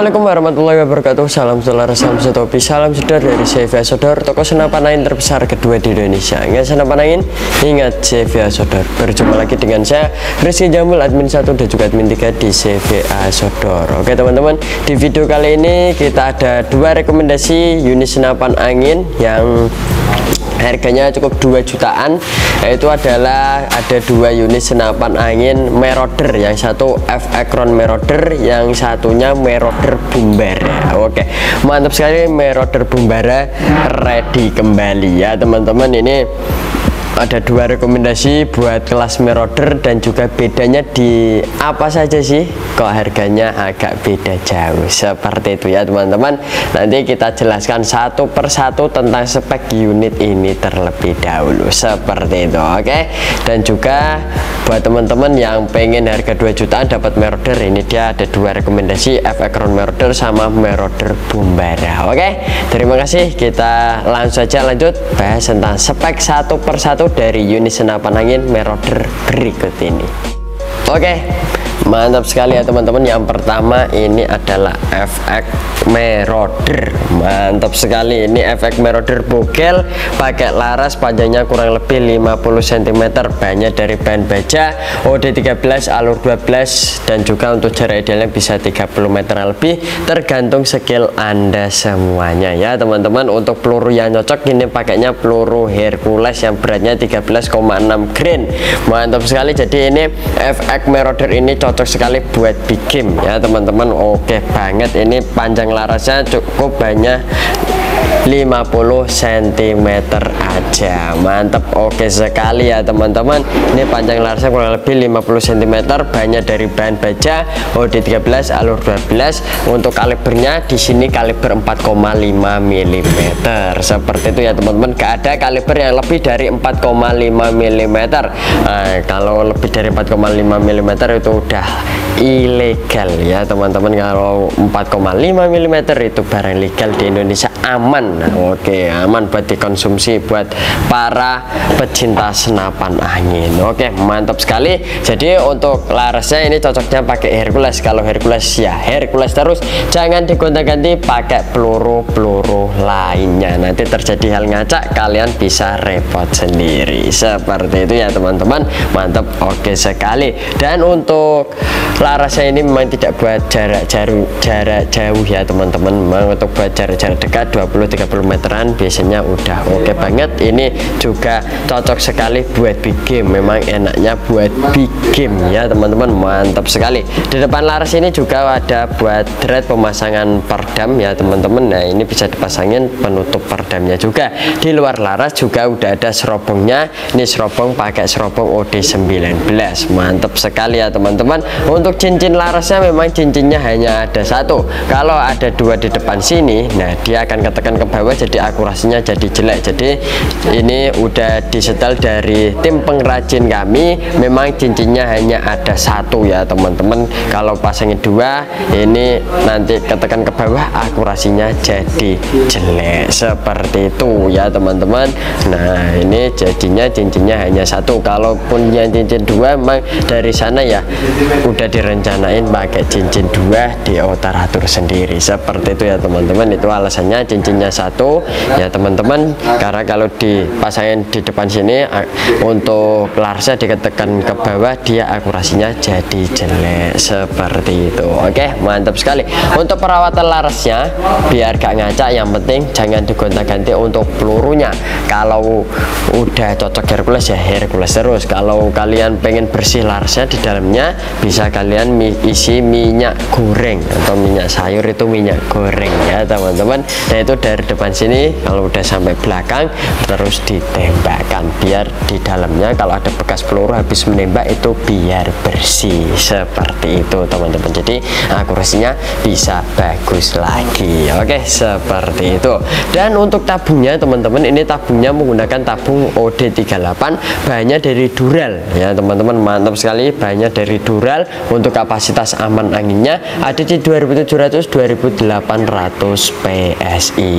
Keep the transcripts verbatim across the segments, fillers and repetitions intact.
Assalamualaikum warahmatullahi wabarakatuh. Salam saudara, salam setopi, salam sedar dari C V A Sodor, toko senapan angin terbesar kedua di Indonesia. Ingat senapan angin, ingat C V A Sodor. Berjumpa lagi dengan saya Rizky Jamul, admin satu dan juga admin tiga di C V A Sodor. Oke teman-teman, di video kali ini kita ada dua rekomendasi unit senapan angin yang harganya cukup dua jutaan, yaitu adalah ada dua unit senapan angin Marauder, yang satu F-Acron Marauder, yang satunya Marauder Bumbara. Oke, mantap sekali, Marauder Bumbara ready kembali ya teman-teman. Ini ada dua rekomendasi buat kelas Marauder, dan juga bedanya di apa saja sih kok harganya agak beda jauh seperti itu ya teman-teman. Nanti kita jelaskan satu persatu tentang spek unit ini terlebih dahulu seperti itu. Oke, dan juga buat teman-teman yang pengen harga dua jutaan dapat Marauder, ini dia ada dua rekomendasi, F-Acron Marauder sama Marauder Bumbara. Oke, terima kasih, kita langsung saja lanjut bahas tentang spek satu persatu dari unit senapan angin Marauder berikut ini. Oke, mantap sekali ya teman-teman. Yang pertama ini adalah F-X Marauder. Mantap sekali, ini F-X Marauder bogel, pakai laras, panjangnya kurang lebih lima puluh sentimeter, bahannya dari bahan baja, O D tiga belas, alur dua belas, dan juga untuk jarak idealnya bisa tiga puluh meter lebih, tergantung skill Anda semuanya ya teman-teman. Untuk peluru yang cocok ini pakainya peluru Hercules yang beratnya tiga belas koma enam grain. Mantap sekali, jadi ini F-X Marauder ini cocok sekali buat big game ya teman-teman. Oke banget, ini panjang larasnya cukup banyak lima puluh sentimeter aja. Mantap, oke sekali ya teman-teman. Ini panjang larasnya kurang lebih lima puluh sentimeter, bahannya dari bahan baja, O D tiga belas, alur dua belas. Untuk kalibernya di sini kaliber empat koma lima milimeter seperti itu ya teman-teman. Gak ada kaliber yang lebih dari empat koma lima milimeter. Nah, kalau lebih dari empat koma lima milimeter itu udah ilegal ya teman-teman. Kalau empat koma lima milimeter itu barang legal di Indonesia, aman. Oke, aman buat dikonsumsi buat para pecinta senapan angin. Oke, mantap sekali. Jadi untuk larasnya ini cocoknya pakai Hercules. Kalau Hercules ya Hercules terus, jangan digonta-ganti pakai peluru-peluru lainnya, nanti terjadi hal ngacak, kalian bisa repot sendiri seperti itu ya teman-teman. Mantap, oke sekali. Dan untuk larasnya ini memang tidak buat jarak jauh jarak jauh ya teman-teman, memang untuk buat jarak-jarak dekat dua puluh tiga puluh meteran biasanya udah oke banget. Ini juga cocok sekali buat big game, memang enaknya buat big game ya teman-teman. Mantap sekali. Di depan laras ini juga ada buat thread pemasangan perdam ya teman-teman. Nah, ini bisa dipasangin penutup perdamnya juga. Di luar laras juga udah ada serobongnya. Ini serobong pakai serobong O D sembilan belas. Mantap sekali ya teman-teman. Untuk cincin larasnya memang cincinnya hanya ada satu. Kalau ada dua di depan sini, nah dia akan ketekan ke bawah, jadi akurasinya jadi jelek. Jadi ini udah disetel dari tim pengrajin kami, memang cincinnya hanya ada satu ya teman-teman. Kalau pasangin dua, ini nanti ketekan ke bawah, akurasinya jadi jelek seperti itu ya teman-teman. Nah, ini jadinya cincinnya hanya satu. Kalaupun yang cincin dua, memang dari sana ya udah direncanain pakai cincin dua, diotar-atur sendiri seperti itu ya teman-teman. Itu alasannya cincinnya satu ya teman-teman, karena kalau dipasangin di depan sini untuk larasnya diketekan ke bawah, dia akurasinya jadi jelek seperti itu. Oke, mantap sekali. Untuk perawatan larasnya biar gak ngacak, yang penting jangan digonta-ganti untuk pelurunya. Kalau udah cocok Hercules ya Hercules terus. Kalau kalian pengen bersih larasnya di dalamnya, bisa kalian isi minyak goreng atau minyak sayur, itu minyak goreng ya teman-teman. Nah, itu dari depan sini kalau udah sampai belakang terus ditembakkan, biar di dalamnya kalau ada bekas peluru habis menembak itu biar bersih seperti itu teman-teman. Jadi akurasinya bisa bagus lagi. Oke, seperti itu. Dan untuk tabungnya teman-teman, ini tabungnya menggunakan tabung O D tiga puluh delapan, bahannya dari Dural ya teman-teman. Mantap sekali, bahannya dari Dural. Untuk kapasitas aman anginnya ada di dua ribu tujuh ratus dua ribu delapan ratus P S I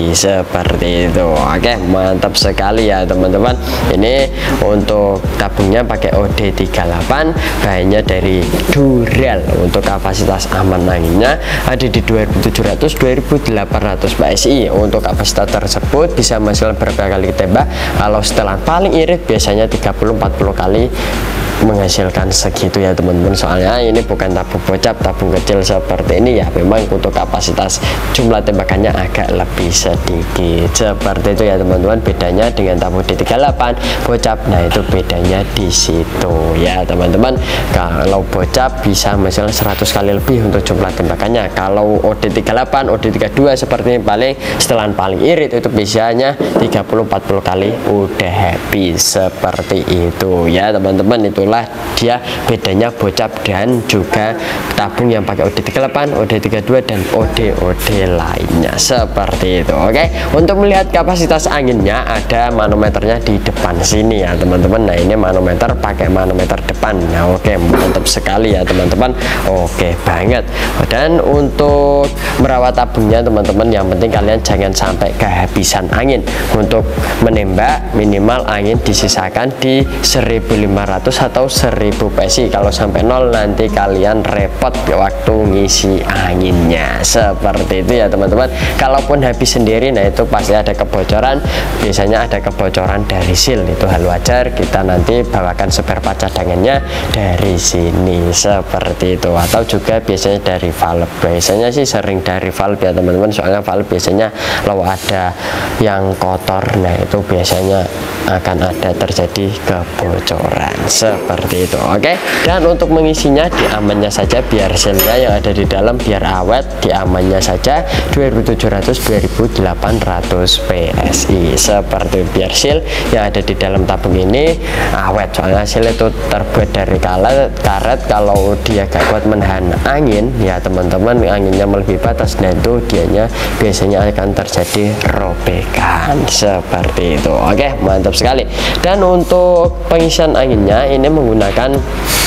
happy seperti itu. Oke, mantap sekali ya teman-teman. Ini untuk tabungnya pakai O D tiga puluh delapan, bahannya dari Dural. Untuk kapasitas aman anginnya ada di dua ribu tujuh ratus dua ribu delapan ratus P S I. Untuk kapasitas tersebut bisa menghasilkan berapa kali tembak. Kalau setelan paling irit biasanya tiga puluh sampai empat puluh kali menghasilkan segitu ya teman-teman. Soalnya ini bukan tabung bocap, tabung kecil seperti ini ya, memang untuk kapasitas jumlah tembakannya agak lebih sedikit seperti itu ya teman-teman. Bedanya dengan tabung D tiga puluh delapan bocap, nah itu bedanya di situ ya teman-teman. Kalau bocap bisa menghasilkan seratus kali lebih untuk jumlah tembakannya. Kalau O D tiga puluh delapan, O D tiga puluh dua seperti ini, paling setelan paling irit itu biasanya tiga puluh sampai empat puluh kali udah happy seperti itu ya teman-teman. Itu dia bedanya bocap dan juga tabung yang pakai O D tiga puluh delapan, O D tiga puluh dua dan O D O D lainnya seperti itu. Oke, untuk melihat kapasitas anginnya ada manometernya di depan sini ya teman-teman. Nah ini manometer pakai manometer depan. Nah oke, mantap sekali ya teman-teman. Oke banget. Dan untuk merawat tabungnya teman-teman, yang penting kalian jangan sampai kehabisan angin. Untuk menembak minimal angin disisakan di seribu lima ratus atau seribu P S I. Kalau sampai nol nanti kalian repot waktu ngisi anginnya seperti itu ya teman-teman. Kalaupun habis sendiri, nah itu pasti ada kebocoran, biasanya ada kebocoran dari seal. Itu hal wajar, kita nanti bawakan spare part cadangannya dari sini seperti itu. Atau juga biasanya dari valve, biasanya sih sering dari valve ya teman-teman. Soalnya valve biasanya kalau ada yang kotor, nah itu biasanya akan ada terjadi kebocoran seperti itu. Oke, dan untuk mengisinya diamannya saja, biar selnya yang ada di dalam biar awet, diamannya saja dua ribu tujuh ratus dua ribu delapan ratus P S I seperti biar seal yang ada di dalam tabung ini awet. Soalnya seal itu terbuat dari karet, karet kalau dia gak kuat menahan angin ya teman-teman, anginnya melebihi batas, dan itu dianya biasanya akan terjadi robekan seperti itu. Oke, mantap sekali. Dan untuk pengisian anginnya ini menggunakan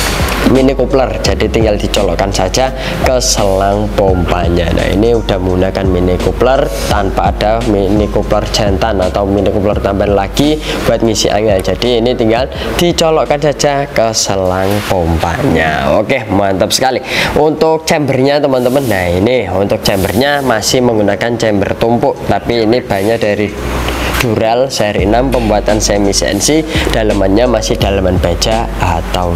mini coupler, jadi tinggal dicolokkan saja ke selang pompanya. Nah ini udah menggunakan mini coupler tanpa ada mini coupler jantan atau mini coupler tambahan lagi buat ngisi angin. Jadi ini tinggal dicolokkan saja ke selang pompanya. Oke, mantap sekali. Untuk chambernya teman-teman, nah ini untuk chambernya masih menggunakan chamber tumpuk, tapi ini banyak dari Dural seri enam, pembuatan semi C N C, dalamannya masih dalaman baja atau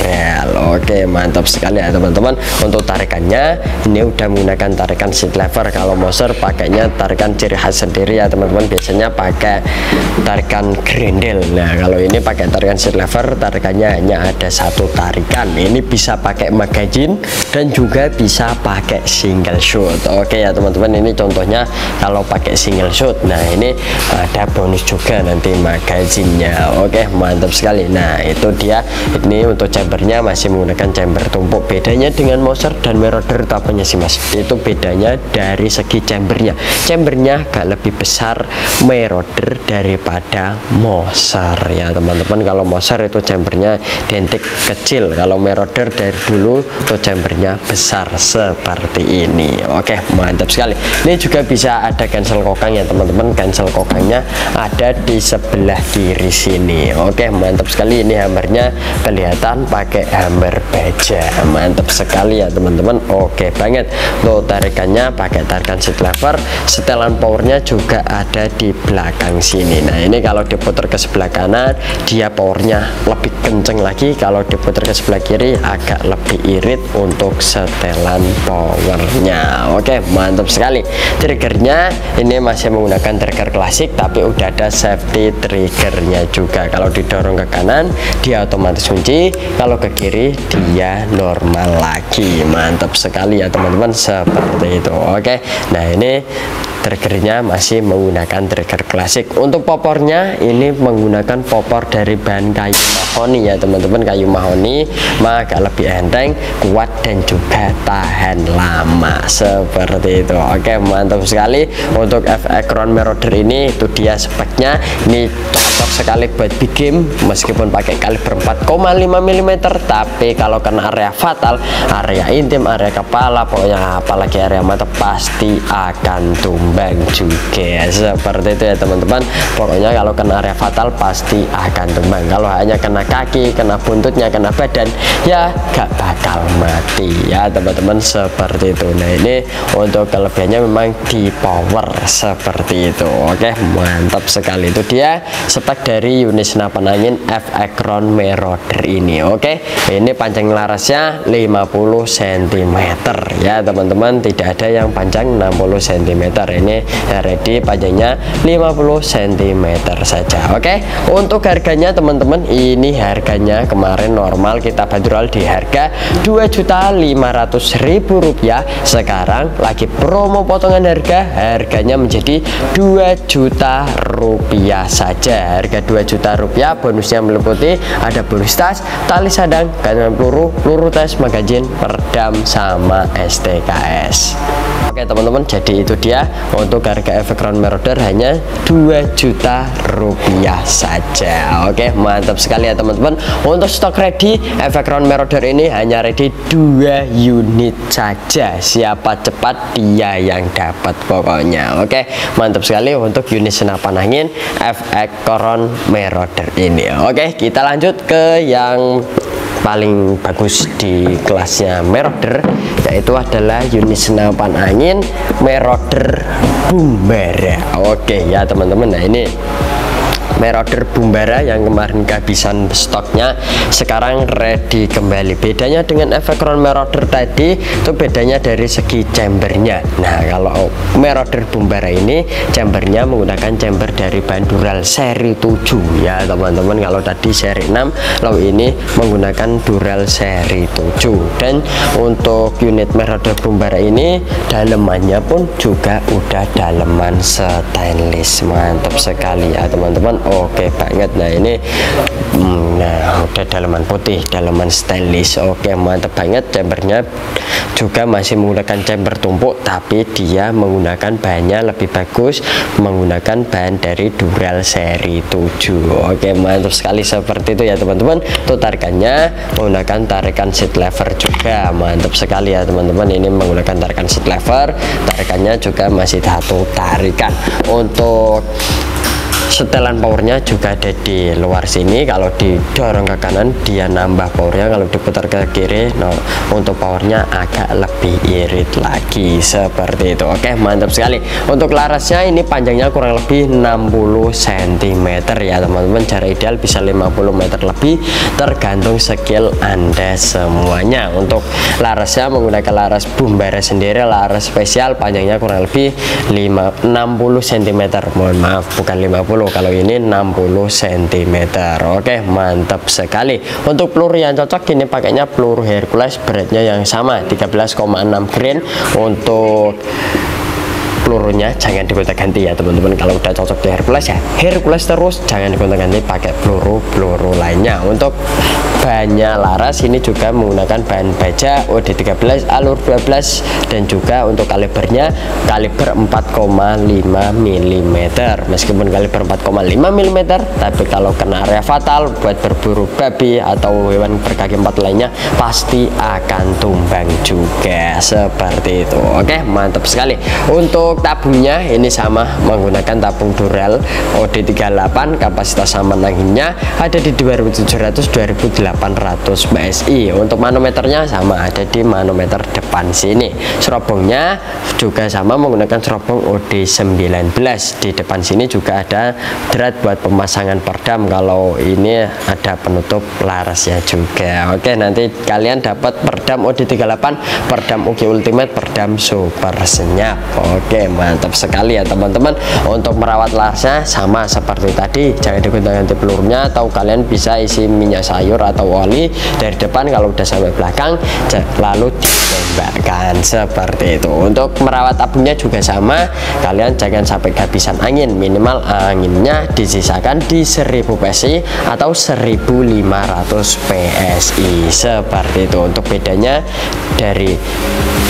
Dural. Oke, mantap sekali ya teman-teman. Untuk tarikannya ini udah menggunakan tarikan seat lever. Kalau Moser pakainya tarikan ciri khas sendiri ya teman-teman, biasanya pakai tarikan grendel. Nah kalau ini pakai tarikan seat lever, tarikannya hanya ada satu tarikan. Ini bisa pakai magazine dan juga bisa pakai single shoot. Oke ya teman-teman, ini contohnya kalau pakai single shoot. Nah ini ada bonus juga nanti magazinnya. Oke, mantap sekali. Nah itu dia, ini untuk chambernya masih menggunakan chamber tumpuk. Bedanya dengan Moser dan Marauder itu apanya sih mas? Itu bedanya dari segi chambernya. Chambernya agak lebih besar Marauder daripada Moser ya teman-teman. Kalau Moser itu chambernya identik kecil, kalau Marauder dari dulu itu chambernya besar seperti ini. Oke, mantap sekali. Ini juga bisa ada cancel kokang ya teman-teman. Cancel kokangnya ada di sebelah kiri sini. Oke, mantap sekali. Ini hammernya kelihatan pakai hammer baja, mantap sekali ya teman-teman. Oke banget. Untuk tarikannya pakai tarikan seat lever, setelan powernya juga ada di belakang sini. Nah ini kalau diputar ke sebelah kanan dia powernya lebih kenceng lagi, kalau diputar ke sebelah kiri agak lebih irit untuk setelan powernya. Oke, mantap sekali. Triggernya ini masih menggunakan trigger klasik, tapi udah ada safety triggernya juga. Kalau didorong ke kanan dia otomatis kunci, kalau ke kiri dia normal lagi. Mantap sekali ya teman-teman, seperti itu. Oke, nah ini triggernya masih menggunakan trigger klasik. Untuk popornya ini menggunakan popor dari bahan kayu mahoni ya teman-teman. Kayu mahoni maka agak lebih enteng, kuat dan juga tahan lama seperti itu. Oke, mantap sekali. Untuk F X Crown Marauder ini itu dia speknya, ini cocok sekali buat big game meskipun pakai kaliber empat koma lima milimeter, tapi kalau kena area fatal, area intim, area kepala, pokoknya apalagi area mata pasti akan tumbang tumbang juga. Seperti itu ya teman-teman. Pokoknya kalau kena area fatal pasti akan tumbang. Kalau hanya kena kaki, kena buntutnya, kena badan, ya gak bakal mati ya teman-teman, seperti itu. Nah ini untuk kelebihannya memang di power seperti itu. Oke, mantap sekali. Itu dia spek dari unit senapan angin F Acron Marauder ini. Oke, ini panjang larasnya lima puluh sentimeter ya teman-teman, tidak ada yang panjang enam puluh sentimeter. Ini ready panjangnya lima puluh sentimeter saja. Oke, untuk harganya teman-teman, ini harganya kemarin normal kita bandrol di harga dua juta lima ratus ribu rupiah. Sekarang lagi promo potongan harga, harganya menjadi dua juta rupiah saja. Harga dua juta rupiah, bonusnya meliputi ada bonus tas, tali sadang, gantungan peluru, peluru tes, magazin, perdam, sama S T K S. Oke teman-teman, jadi itu dia untuk harga F Acron Marauder hanya dua juta rupiah saja. Oke, mantap sekali ya teman-teman. Untuk stok ready F Acron Marauder ini hanya ready dua unit saja. Siapa cepat dia yang dapat pokoknya. Oke, mantap sekali untuk unit senapan angin F Acron Marauder ini. Oke, kita lanjut ke yang paling bagus di kelasnya Marauder, yaitu adalah unit senapan angin Marauder Bumbara. Oke ya teman-teman, nah ini Marauder Bumbara yang kemarin kehabisan stoknya sekarang ready kembali. Bedanya dengan F Acron Marauder tadi itu bedanya dari segi chambernya. Nah kalau Marauder Bumbara ini chambernya menggunakan chamber dari bahan Dural seri tujuh ya teman-teman. Kalau tadi seri enam, lalu ini menggunakan Dural seri tujuh. Dan untuk unit Marauder Bumbara ini dalemannya pun juga udah daleman stainless. Mantap sekali ya teman-teman. Oke banget. Nah ini nah udah daleman putih, daleman stainless. Oke, mantap banget. Chambernya juga masih menggunakan chamber tumpuk, tapi dia menggunakan bahannya lebih bagus, menggunakan bahan dari Dural seri tujuh. Oke, mantap sekali seperti itu ya teman-teman. Itu tarikannya menggunakan tarikan seat lever juga. Mantap sekali ya teman-teman, ini menggunakan tarikan seat lever. Tarikannya juga masih satu tarikan. Untuk setelan powernya juga ada di luar sini. Kalau didorong ke kanan dia nambah powernya, kalau diputar ke kiri no, untuk powernya agak lebih irit lagi seperti itu. Oke, mantap sekali. Untuk larasnya ini panjangnya kurang lebih enam puluh sentimeter ya teman-teman. Jarak ideal bisa lima puluh meter lebih, tergantung skill Anda semuanya. Untuk larasnya menggunakan laras Bumbara sendiri, laras spesial, panjangnya kurang lebih enam puluh sentimeter. Mohon maaf, bukan lima puluh. Kalau ini enam puluh sentimeter. Oke, mantap sekali. Untuk peluru yang cocok ini pakainya peluru Hercules, beratnya yang sama tiga belas koma enam grain. Untuk pelurunya jangan digonta-ganti ya teman-teman. Kalau udah cocok di Hercules ya Hercules terus, jangan digonta-ganti pakai peluru-peluru lainnya. Untuk bahannya laras ini juga menggunakan bahan baja O D tiga belas alur dua belas, dan juga untuk kalibernya kaliber empat koma lima milimeter. Meskipun kaliber empat koma lima milimeter, tapi kalau kena area fatal buat berburu babi atau hewan berkaki empat lainnya pasti akan tumbang juga seperti itu. Oke, mantap sekali. Untuk tabungnya ini sama, menggunakan tabung Dural O D tiga puluh delapan. Kapasitas saman anginnya ada di dua ribu tujuh ratus dua ribu delapan ratus P S I. Untuk manometernya sama, ada di manometer depan sini. Serobongnya juga sama, menggunakan serobong O D sembilan belas. Di depan sini juga ada drat buat pemasangan perdam. Kalau ini ada penutup larasnya juga. Oke, nanti kalian dapat perdam O D tiga puluh delapan, perdam U G Ultimate, perdam super senyap. Oke, mantap sekali ya teman-teman. Untuk merawat larasnya sama seperti tadi, jangan digonta-ganti pelurunya, atau kalian bisa isi minyak sayur atau oli dari depan. Kalau udah sampai belakang lalu ditembakkan seperti itu. Untuk merawat tabungnya juga sama, kalian jangan sampai kehabisan angin. Minimal anginnya disisakan di seribu P S I atau seribu lima ratus P S I seperti itu. Untuk bedanya dari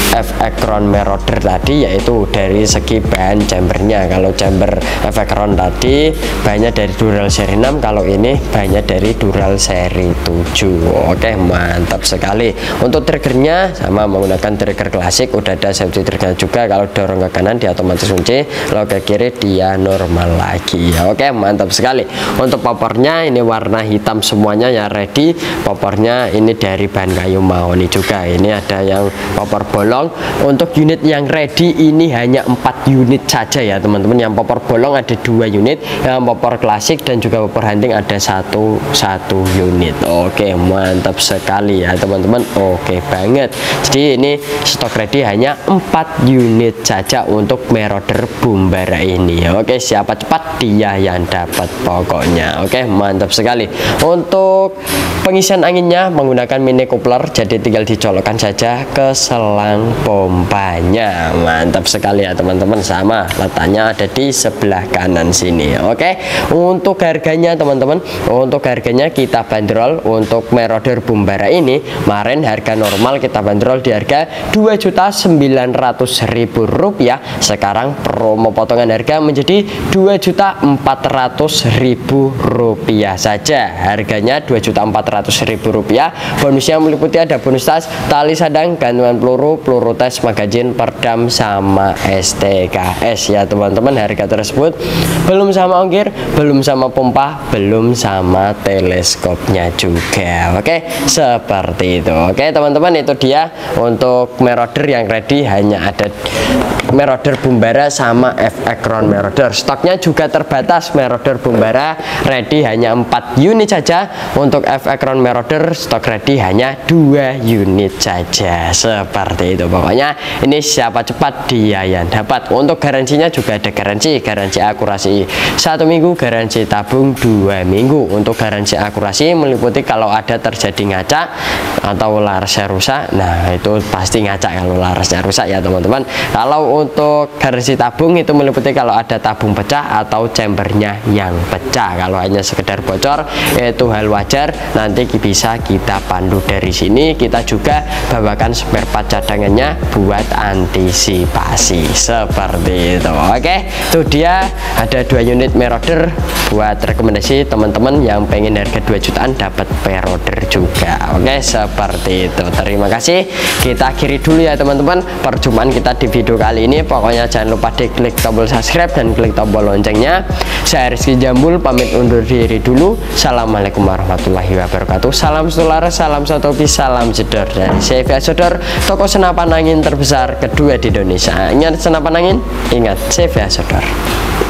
efek crown meroder tadi, yaitu dari segi bahan chambernya. Kalau chamber efek crown tadi bahannya dari Dural seri enam, kalau ini bahannya dari Dural seri tujuh. Oke, mantap sekali. Untuk triggernya sama menggunakan trigger klasik, udah ada safety trigger juga. Kalau dorong ke kanan dia otomatis kunci, kalau ke kiri dia normal lagi. Oke, mantap sekali. Untuk popornya ini warna hitam semuanya ya, ready. Popornya ini dari bahan kayu mahoni juga. Ini ada yang popor bolong. Untuk unit yang ready ini hanya empat unit saja ya teman-teman. Yang popor bolong ada dua unit, yang popor klasik dan juga popor hunting ada satu satu unit. Oke, mantap sekali ya teman-teman. Oke banget. Jadi ini stok ready hanya empat unit saja untuk meroder Bumbara ini. Oke, siapa cepat dia yang dapat pokoknya. Oke, mantap sekali. Untuk pengisian anginnya menggunakan mini coupler, jadi tinggal dicolokkan saja ke selang pompanya. Mantap sekali ya teman-teman. Sama letaknya ada di sebelah kanan sini. Oke, untuk harganya teman-teman, untuk harganya kita bandrol untuk meroder Bumbara ini kemarin harga normal kita bandrol di harga dua juta sembilan ratus ribu rupiah. Sekarang promo potongan harga menjadi dua juta empat ratus ribu rupiah saja. Harganya dua juta empat ratus ribu rupiah. Bonusnya meliputi ada bonus tas, tali sadang, gantungan peluru, peluru tes, magazin, perdam, sama S T K S ya teman-teman. Harga tersebut belum sama ongkir, belum sama pompa, belum sama teleskopnya juga. Oke, seperti itu. Oke teman-teman, itu dia untuk meroder yang ready. Hanya ada meroder Bumbara sama efek crown meroder. Stoknya juga terbatas. Meroder Bumbara ready hanya empat unit saja. Untuk efek crown meroder stok ready hanya dua unit saja. Seperti itu pokoknya. Ini siapa cepat dia yang dapat. Untuk garansinya juga ada garansi. Garansi akurasi satu minggu, garansi tabung dua minggu. Untuk garansi akurasi meliputi kalau ada terjadi ngaca atau larasnya rusak, nah itu pasti ngaca kalau larasnya rusak ya teman-teman. Kalau untuk garansi tabung itu meliputi kalau ada tabung pecah atau chambernya yang pecah. Kalau hanya sekedar bocor itu hal wajar, nanti bisa kita pandu dari sini. Kita juga bawakan spare part cadangannya buat antisipasi seperti itu. Oke, itu dia ada dua unit meroder buat rekomendasi teman-teman yang pengen harga dua jutaan dapat meroder juga. Oke, seperti itu. Terima kasih. Kita akhiri dulu ya teman-teman perjumpaan kita di video kali ini. Pokoknya jangan lupa diklik tombol subscribe dan klik tombol loncengnya. Saya Rizky Jambul pamit undur diri dulu. Assalamualaikum warahmatullahi wabarakatuh. Salam sularas, salam satu piece, salam jedor dari C V A Sodor, toko senapan angin terbesar kedua di Indonesia. Ingat senapan angin, ingat C V A Sodor.